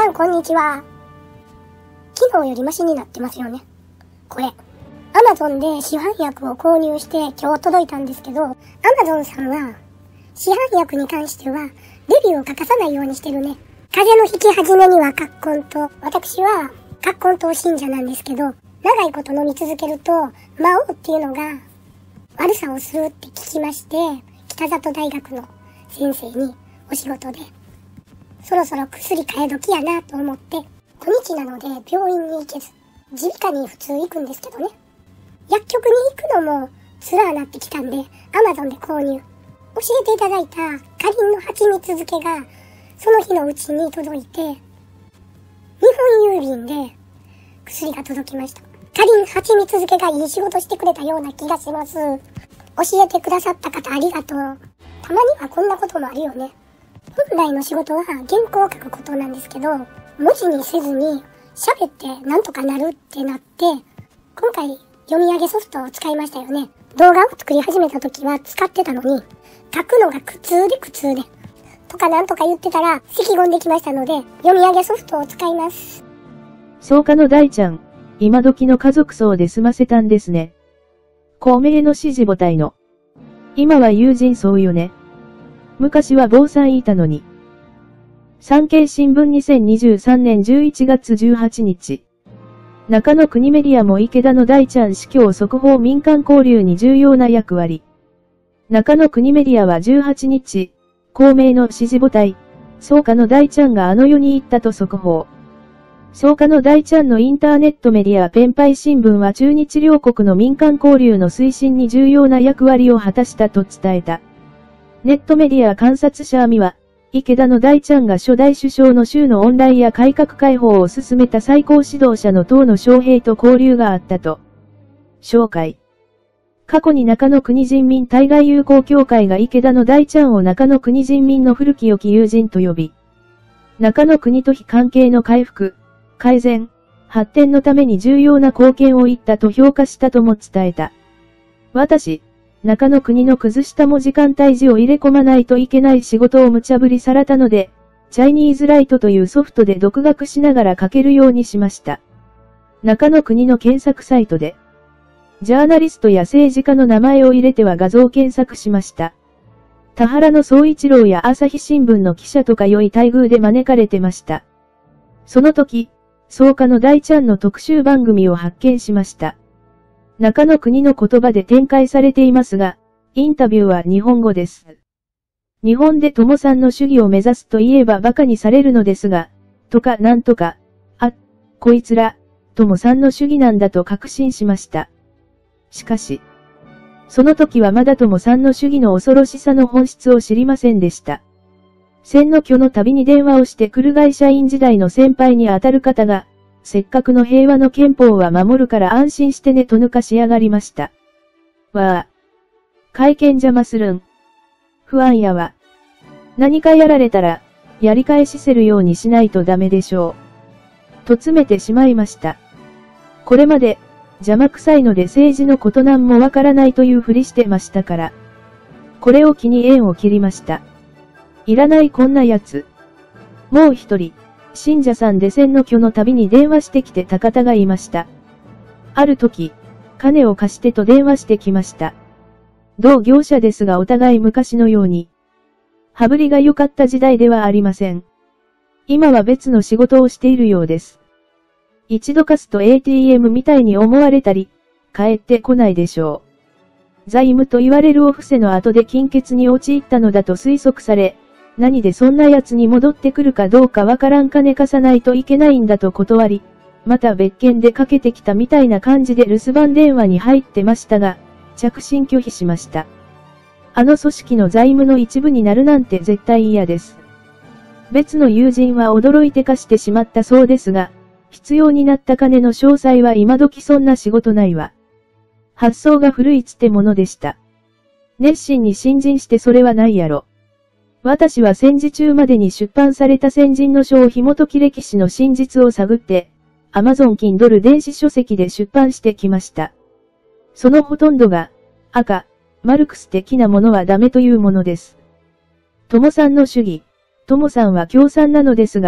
さんこんにちは。昨日よりマシになってますよね。これ。Amazon で市販薬を購入して今日届いたんですけど、Amazon さんは市販薬に関してはレビューを書かさないようにしてるね。風邪のひき始めには葛根湯。私は葛根湯信者なんですけど、長いこと飲み続けると魔王っていうのが悪さをするって聞きまして、北里大学の先生にお仕事でそろそろ薬変え時やなと思って、小日なので病院に行けず、耳鼻科に普通行くんですけどね。薬局に行くのも辛なってきたんで、Amazon で購入。教えていただいたかりんの蜂蜜漬けが、その日のうちに届いて、日本郵便で薬が届きました。かりん蜂蜜漬けがいい仕事してくれたような気がします。教えてくださった方ありがとう。たまにはこんなこともあるよね。本来の仕事は原稿を書くことなんですけど、文字にせずに喋ってなんとかなるってなって、今回読み上げソフトを使いましたよね。動画を作り始めた時は使ってたのに、書くのが苦痛で、とかなんとか言ってたら咳込んできましたので、読み上げソフトを使います。 草加の大ちゃん、今時の家族層で済ませたんですね。公明の支持母体の。今は友人層よね。昔は坊さんいたのに。産経新聞2023年11月18日。中野国メディアも池田の大ちゃん死去速報民間交流に重要な役割。中野国メディアは18日、公明の支持母体、草加の大ちゃんがあの世に行ったと速報。草加の大ちゃんのインターネットメディアペンパイ新聞は中日両国の民間交流の推進に重要な役割を果たしたと伝えた。ネットメディア観察者アミは、池田の大ちゃんが初代首相の州のオンラインや改革開放を進めた最高指導者の党の将兵と交流があったと紹介。過去に中野国人民対外友好協会が池田の大ちゃんを中野国人民の古き良き友人と呼び、中野国と非関係の回復、改善、発展のために重要な貢献を言ったと評価したとも伝えた。私、中野国の崩したも時間帯字を入れ込まないといけない仕事を無茶ぶりされたので、チャイニーズライトというソフトで独学しながら書けるようにしました。中野国の検索サイトで、ジャーナリストや政治家の名前を入れては画像検索しました。田原の総一郎や朝日新聞の記者とか良い待遇で招かれてました。その時、草加の大ちゃんの特集番組を発見しました。中野国の言葉で展開されていますが、インタビューは日本語です。日本で友さんの主義を目指すと言えば馬鹿にされるのですが、とかなんとか、こいつら、友さんの主義なんだと確信しました。しかし、その時はまだ友さんの主義の恐ろしさの本質を知りませんでした。千の居の旅に電話をしてくる会社員時代の先輩にあたる方が、せっかくの平和の憲法は守るから安心してねと抜かしやがりました。わあ。会見邪魔するん。不安やわ。何かやられたら、やり返しせるようにしないとダメでしょう。と詰めてしまいました。これまで、邪魔くさいので政治のことなんもわからないというふりしてましたから。これを機に縁を切りました。いらないこんなやつ。もう一人。信者さんで千の居の旅に電話してきてた方がいました。ある時、金を貸してと電話してきました。同業者ですがお互い昔のように。羽振りが良かった時代ではありません。今は別の仕事をしているようです。一度貸すと ATM みたいに思われたり、帰ってこないでしょう。財務と言われるお布施の後で金欠に陥ったのだと推測され、何でそんな奴に戻ってくるかどうかわからん金貸さないといけないんだと断り、また別件でかけてきたみたいな感じで留守番電話に入ってましたが、着信拒否しました。あの組織の財務の一部になるなんて絶対嫌です。別の友人は驚いて貸してしまったそうですが、必要になった金の詳細は今時そんな仕事ないわ。発想が古いつってものでした。熱心に信心してそれはないやろ。私は戦時中までに出版された先人の書を紐解き歴史の真実を探って、Amazon Kindle 電子書籍で出版してきました。そのほとんどが、マルクス的なものはダメというものです。友さんの主義、友さんは共産なのですが、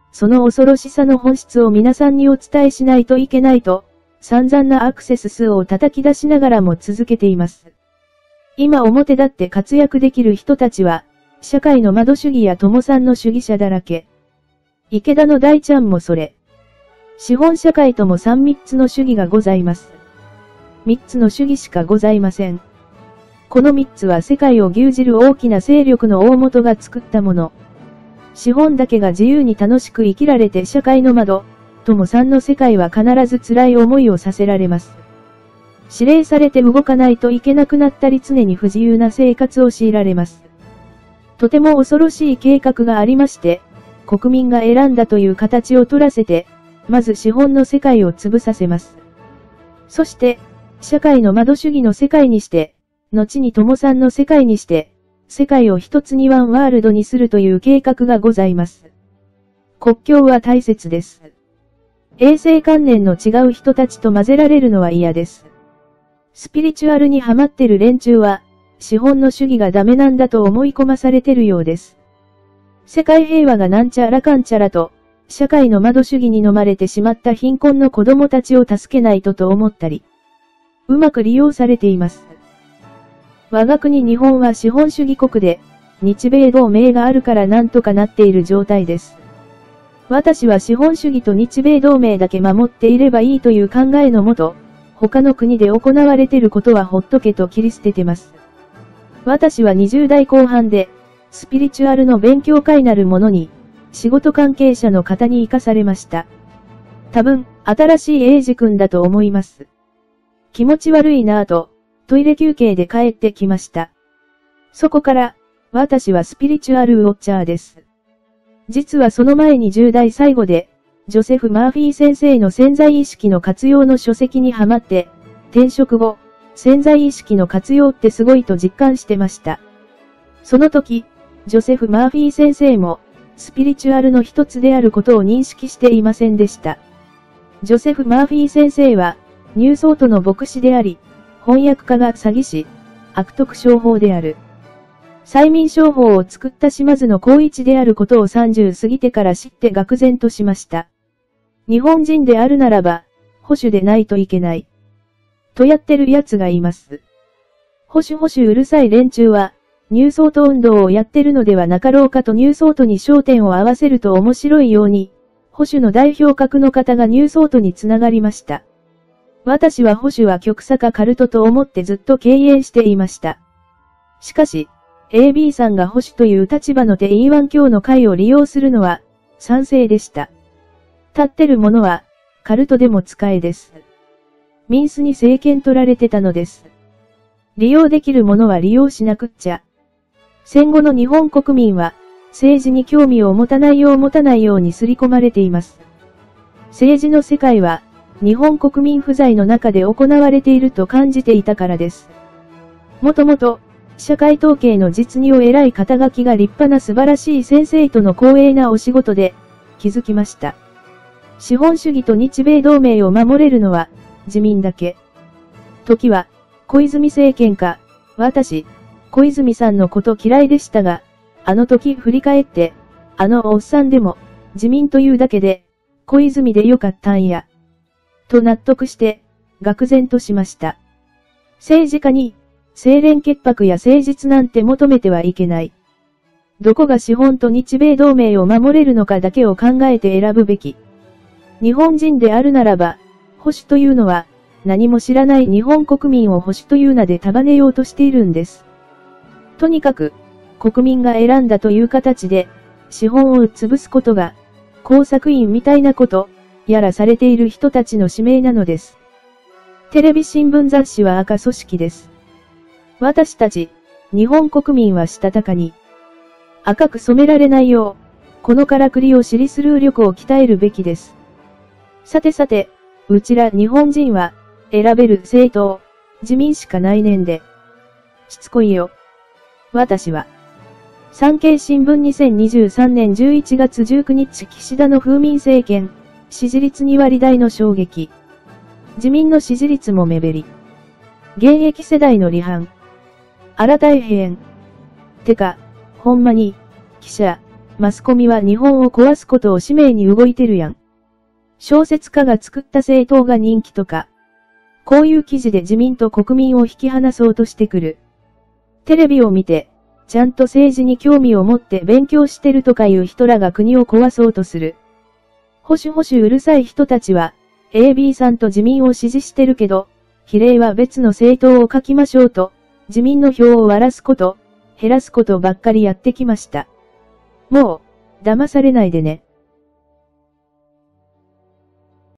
その恐ろしさの本質を皆さんにお伝えしないといけないと、散々なアクセス数を叩き出しながらも続けています。今表立って活躍できる人たちは、社会の窓主義や友さんの主義者だらけ。池田の大ちゃんもそれ。資本社会とも3つの主義がございます。3つの主義しかございません。この3つは世界を牛耳る大きな勢力の大元が作ったもの。資本だけが自由に楽しく生きられて社会の窓、友さんの世界は必ず辛い思いをさせられます。指令されて動かないといけなくなったり常に不自由な生活を強いられます。とても恐ろしい計画がありまして、国民が選んだという形を取らせて、まず資本の世界を潰させます。そして、社会の窓主義の世界にして、後に友さんの世界にして、世界を一つにワンワールドにするという計画がございます。国境は大切です。衛生観念の違う人たちと混ぜられるのは嫌です。スピリチュアルにハマってる連中は、資本の主義がダメなんだと思い込まされてるようです。世界平和がなんちゃらかんちゃらと、社会の窓主義に飲まれてしまった貧困の子供たちを助けないとと思ったり、うまく利用されています。我が国日本は資本主義国で、日米同盟があるからなんとかなっている状態です。私は資本主義と日米同盟だけ守っていればいいという考えのもと、他の国で行われていることはほっとけと切り捨ててます。私は20代後半で、スピリチュアルの勉強会なるものに、仕事関係者の方に生かされました。多分、新しい英二君だと思います。気持ち悪いなぁと、トイレ休憩で帰ってきました。そこから、私はスピリチュアルウォッチャーです。実はその前に10代最後で、ジョセフ・マーフィー先生の潜在意識の活用の書籍にハマって、転職後、潜在意識の活用ってすごいと実感してました。その時、ジョセフ・マーフィー先生も、スピリチュアルの一つであることを認識していませんでした。ジョセフ・マーフィー先生は、ニューソートの牧師であり、翻訳家が詐欺師、悪徳商法である。催眠商法を作った島津の光一であることを30過ぎてから知って愕然としました。日本人であるならば、保守でないといけない。とやってる奴がいます。保守うるさい連中は、ニューソート運動をやってるのではなかろうかとニューソートに焦点を合わせると面白いように、保守の代表格の方がニューソートにつながりました。私は保守は極左かカルトと思ってずっと敬遠していました。しかし、AB さんが保守という立場のT1教の会を利用するのは、賛成でした。立ってるものは、カルトでも使えです。ミンスに政権取られてたのです。利用できるものは利用しなくっちゃ。戦後の日本国民は、政治に興味を持たないように刷り込まれています。政治の世界は、日本国民不在の中で行われていると感じていたからです。もともと、社会統計の実にお偉い肩書きが立派な素晴らしい先生との光栄なお仕事で、気づきました。資本主義と日米同盟を守れるのは、自民だけ。時は、小泉政権下、私、小泉さんのこと嫌いでしたが、あの時振り返って、あのおっさんでも、自民というだけで、小泉でよかったんや。と納得して、愕然としました。政治家に、清廉潔白や誠実なんて求めてはいけない。どこが資本と日米同盟を守れるのかだけを考えて選ぶべき。日本人であるならば、保守というのは、何も知らない日本国民を保守という名で束ねようとしているんです。とにかく、国民が選んだという形で、資本を潰すことが、工作員みたいなこと、やらされている人たちの使命なのです。テレビ新聞雑誌は赤組織です。私たち、日本国民はしたたかに、赤く染められないよう、このからくりを知りする力を鍛えるべきです。さてさて、うちら日本人は、選べる政党、自民しかないねんで。しつこいよ。私は。産経新聞2023年11月19日岸田の風民政権、支持率2割台の衝撃。自民の支持率も目減り。現役世代の離反。あら大変。てか、ほんまに、記者、 マスコミは日本を壊すことを使命に動いてるやん。小説家が作った政党が人気とか。こういう記事で自民と国民を引き離そうとしてくる。テレビを見て、ちゃんと政治に興味を持って勉強してるとかいう人らが国を壊そうとする。保守うるさい人たちは、AB さんと自民を支持してるけど、比例は別の政党を書きましょうと、自民の票を割らすこと、減らすことばっかりやってきました。もう、騙されないでね。